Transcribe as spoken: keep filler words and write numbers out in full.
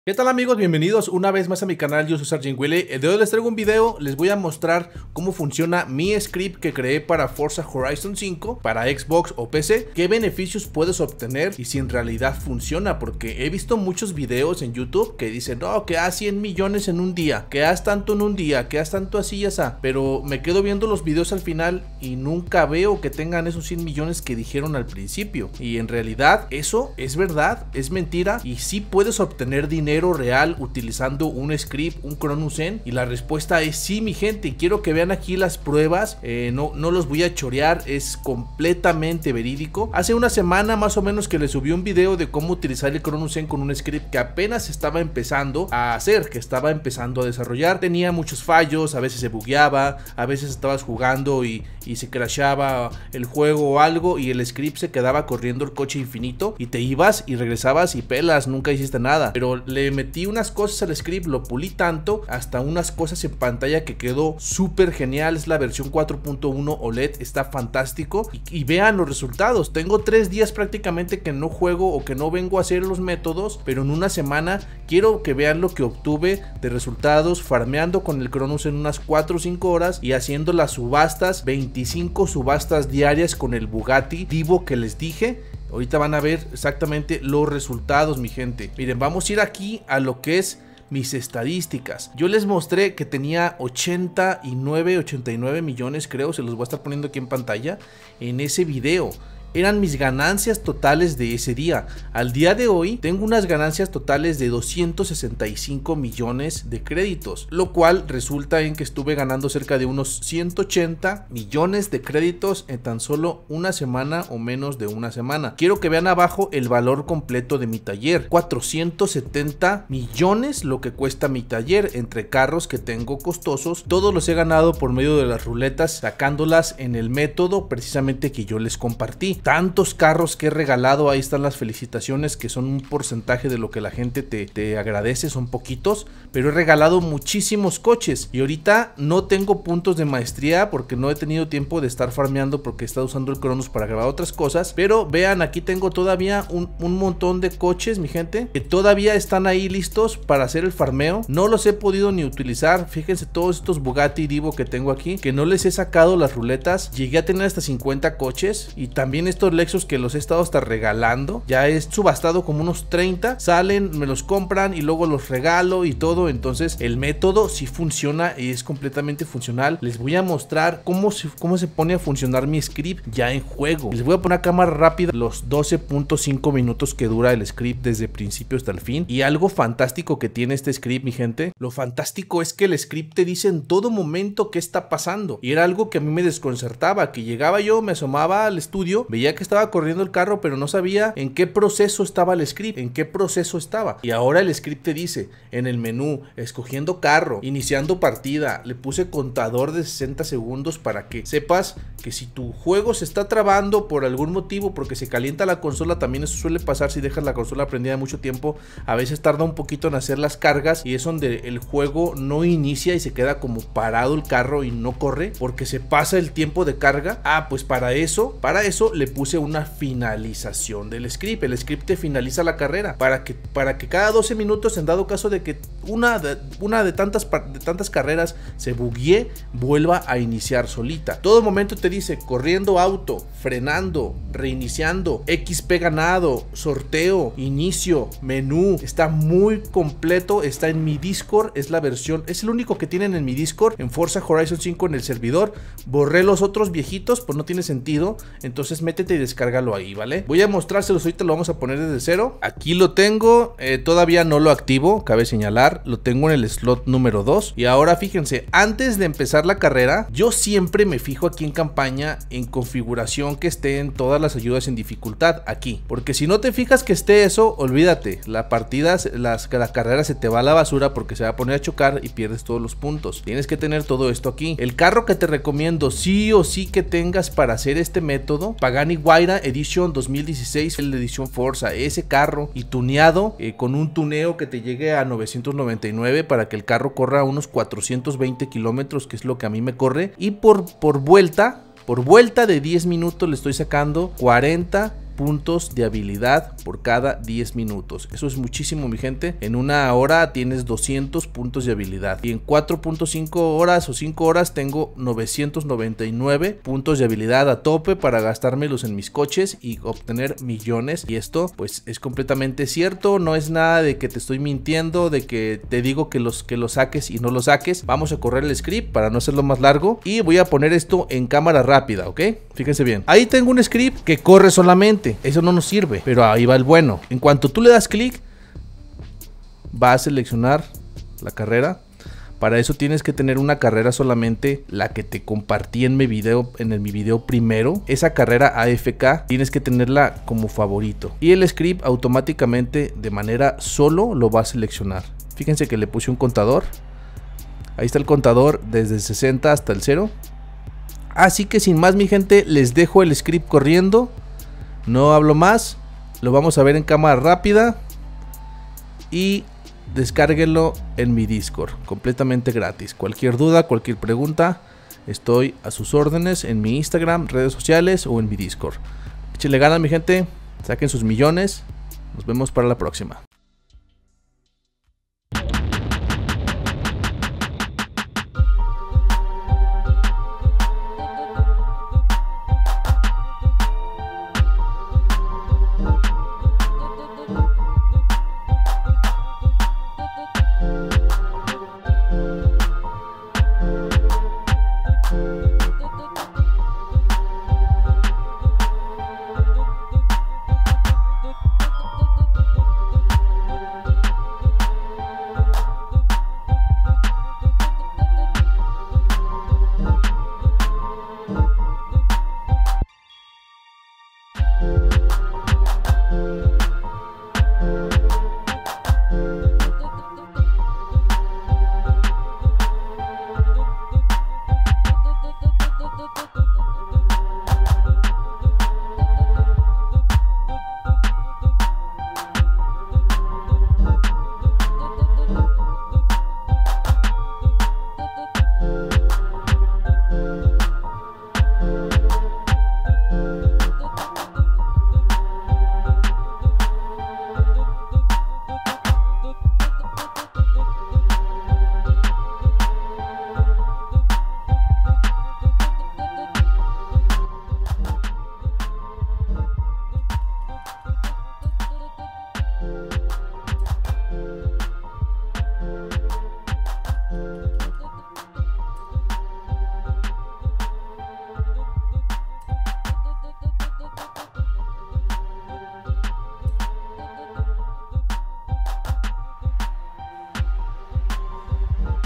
¿Qué tal amigos? Bienvenidos una vez más a mi canal. Yo soy Sergeant Willy. El de hoy les traigo un video. Les voy a mostrar cómo funciona mi script que creé para Forza Horizon cinco, para Xbox o P C, qué beneficios puedes obtener y si en realidad funciona, porque he visto muchos videos en YouTube que dicen no, que haz cien millones en un día, que haz tanto en un día, que haz tanto así y así, pero me quedo viendo los videos al final y nunca veo que tengan esos cien millones que dijeron al principio, y en realidad eso es verdad, es mentira, y sí puedes obtener dinero real utilizando un script, un Cronus Zen, y la respuesta es sí, mi gente. Y quiero que vean aquí las pruebas. eh, no, no los voy a chorear, es completamente verídico. Hace una semana más o menos que les subí un video de cómo utilizar el Cronus Zen con un script que apenas estaba empezando a hacer, que estaba empezando a desarrollar. Tenía muchos fallos, a veces se bugueaba, a veces estabas jugando y, y se crashaba el juego o algo y el script se quedaba corriendo el coche infinito y te ibas y regresabas y pelas, nunca hiciste nada. Pero le metí unas cosas al script, lo pulí tanto, hasta unas cosas en pantalla que quedó súper genial. Es la versión cuatro punto uno O L E D, está fantástico, y, y vean los resultados. Tengo tres días prácticamente que no juego o que no vengo a hacer los métodos, pero en una semana quiero que vean lo que obtuve de resultados farmeando con el Cronus en unas cuatro o cinco horas y haciendo las subastas, veinticinco subastas diarias con el Bugatti Divo que les dije. Ahorita van a ver exactamente los resultados, mi gente. Miren, vamos a ir aquí a lo que es mis estadísticas. Yo les mostré que tenía ochenta y nueve, ochenta y nueve millones, creo, se los voy a estar poniendo aquí en pantalla en ese video. Eran mis ganancias totales de ese día. Al día de hoy tengo unas ganancias totales de doscientos sesenta y cinco millones de créditos, lo cual resulta en que estuve ganando cerca de unos ciento ochenta millones de créditos en tan solo una semana o menos de una semana. Quiero que vean abajo el valor completo de mi taller: cuatrocientos setenta millones lo que cuesta mi taller, entre carros que tengo costosos. Todos los he ganado por medio de las ruletas, sacándolas en el método precisamente que yo les compartí. Tantos carros que he regalado, ahí están las felicitaciones, que son un porcentaje de lo que la gente te, te agradece, son poquitos, pero he regalado muchísimos coches. Y ahorita no tengo puntos de maestría porque no he tenido tiempo de estar farmeando, porque he estado usando el Cronus para grabar otras cosas. Pero vean, aquí tengo todavía un, un montón de coches, mi gente, que todavía están ahí listos para hacer el farmeo. No los he podido ni utilizar. Fíjense todos estos Bugatti Divo que tengo aquí, que no les he sacado las ruletas. Llegué a tener hasta cincuenta coches, y también estos Lexus que los he estado hasta regalando. Ya he subastado como unos treinta, salen, me los compran y luego los regalo y todo. Entonces el método sí funciona y es completamente funcional. Les voy a mostrar cómo se, cómo se pone a funcionar mi script ya en juego. Les voy a poner a cámara rápida los doce punto cinco minutos que dura el script desde principio hasta el fin. Y algo fantástico que tiene este script, mi gente, lo fantástico es que el script te dice en todo momento qué está pasando. Y era algo que a mí me desconcertaba, que llegaba yo, me asomaba al estudio, veía que estaba corriendo el carro, pero no sabía en qué proceso estaba el script, en qué proceso estaba. Y ahora el script te dice en el menú, escogiendo carro, iniciando partida, le puse contador de sesenta segundos para que sepas que si tu juego se está trabando por algún motivo, porque se calienta la consola, también eso suele pasar si dejas la consola prendida mucho tiempo, a veces tarda un poquito en hacer las cargas y es donde el juego no inicia y se queda como parado el carro y no corre porque se pasa el tiempo de carga. Ah, pues para eso, para eso le puse una finalización del script. El script te finaliza la carrera para que, para que cada doce minutos, en dado caso de que una de, una de tantas, de tantas carreras se buguee, vuelva a iniciar solita. Todo momento te dice corriendo auto, frenando, reiniciando, X P ganado, sorteo, inicio, menú. Está muy completo, está en mi Discord, es la versión, es el único que tienen en mi Discord, en Forza Horizon cinco en el servidor. Borré los otros viejitos, pues no tiene sentido, entonces métete y descárgalo ahí, ¿vale? Voy a mostrárselos, ahorita lo vamos a poner desde cero. Aquí lo tengo, eh, todavía no lo activo, cabe señalar, lo tengo en el slot número dos. Y ahora fíjense, antes de empezar la carrera, yo siempre me fijo aquí en campaña, en configuración, que estén todas las ayudas en dificultad, aquí, porque si no te fijas que esté eso, olvídate, la partida, las, la carrera se te va a la basura porque se va a poner a chocar y pierdes todos los puntos. Tienes que tener todo esto aquí. El carro que te recomiendo sí o sí que tengas para hacer este método, Pagani Huayra Edition dos mil dieciséis, la edición Forza, ese carro y tuneado, eh, con un tuneo que te llegue a novecientos noventa y nueve para que el carro corra unos cuatrocientos veinte kilómetros, que es lo que a mí me corre, y por, por vuelta, por vuelta de diez minutos le estoy sacando cuarenta puntos de habilidad por cada diez minutos. Eso es muchísimo, mi gente. En una hora tienes doscientos puntos de habilidad y en cuatro punto cinco horas o cinco horas tengo novecientos noventa y nueve puntos de habilidad a tope para gastármelos en mis coches y obtener millones. Y esto pues es completamente cierto, no es nada de que te estoy mintiendo, de que te digo que los que lo saques y no lo saques. Vamos a correr el script para no hacerlo más largo y voy a poner esto en cámara rápida, ¿ok? Fíjense bien. Ahí tengo un script que corre solamente. Eso no nos sirve, pero ahí va el bueno. En cuanto tú le das clic, va a seleccionar la carrera. Para eso tienes que tener una carrera solamente, la que te compartí en mi video, en el, mi video primero. Esa carrera A F K tienes que tenerla como favorito. Y el script automáticamente de manera solo lo va a seleccionar. Fíjense que le puse un contador. Ahí está el contador desde el sesenta hasta el cero. Así que sin más, mi gente, les dejo el script corriendo. No hablo más. Lo vamos a ver en cámara rápida. Y descárguenlo en mi Discord, completamente gratis. Cualquier duda, cualquier pregunta, estoy a sus órdenes en mi Instagram, redes sociales o en mi Discord. Échenle ganas, mi gente, saquen sus millones. Nos vemos para la próxima.